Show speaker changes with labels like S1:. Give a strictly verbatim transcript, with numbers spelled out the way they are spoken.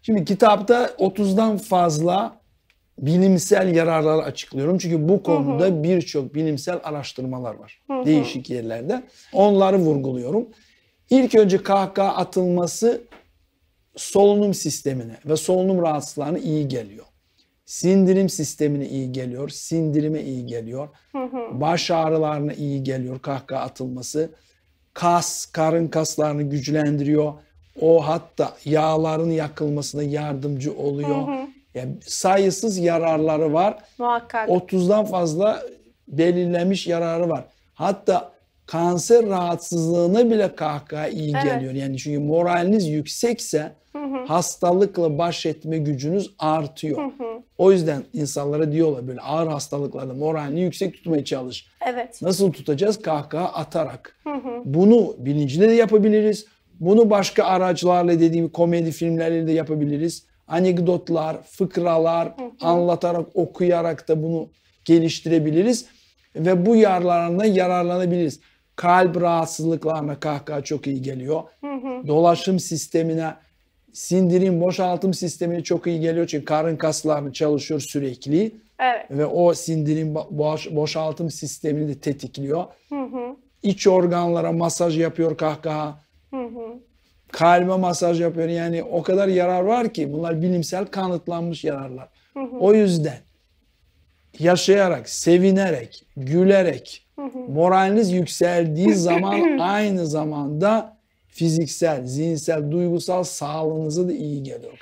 S1: Şimdi kitapta otuzdan fazla bilimsel yararlar açıklıyorum. Çünkü bu konuda birçok bilimsel araştırmalar var. Hı hı. Değişik yerlerde. Onları vurguluyorum. İlk önce kahkaha atılması solunum sistemine ve solunum rahatsızlıklarına iyi geliyor. Sindirim sistemine iyi geliyor. Sindirime iyi geliyor. Hı hı. Baş ağrılarına iyi geliyor kahkaha atılması. Kas, karın kaslarını güçlendiriyor. O hatta yağların yakılmasına yardımcı oluyor. Hı hı. Yani sayısız yararları var.
S2: Muhakkak.
S1: otuzdan fazla belirlenmiş yararı var. Hatta kanser rahatsızlığına bile kahkaha iyi evet. geliyor. Yani çünkü moraliniz yüksekse hı hı. hastalıkla baş etme gücünüz artıyor. Hı hı. O yüzden insanlara diyorlar böyle ağır hastalıklarda moralini yüksek tutmaya çalış.
S2: Evet.
S1: Nasıl tutacağız? Kahkaha atarak. Hı hı. Bunu bilinçli de yapabiliriz. Bunu başka araçlarla dediğim komedi filmleriyle de yapabiliriz. Anekdotlar, fıkralar hı hı. anlatarak, okuyarak da bunu geliştirebiliriz. Ve bu yararlarından yararlanabiliriz. Kalp rahatsızlıklarına kahkaha çok iyi geliyor. Hı hı. Dolaşım sistemine, sindirim, boşaltım sistemine çok iyi geliyor. Çünkü karın kaslarını çalışıyor sürekli.
S2: Evet.
S1: Ve o sindirim, boş, boşaltım sistemini de tetikliyor. Hı hı. İç organlara masaj yapıyor kahkaha. Hı hı. Kalbe masaj yapıyor. Yani o kadar yarar var ki bunlar bilimsel kanıtlanmış yararlar. Hı hı. O yüzden yaşayarak, sevinerek, gülerek, hı hı. moraliniz yükseldiği zaman aynı zamanda fiziksel, zihinsel, duygusal sağlığınıza da iyi geliyor.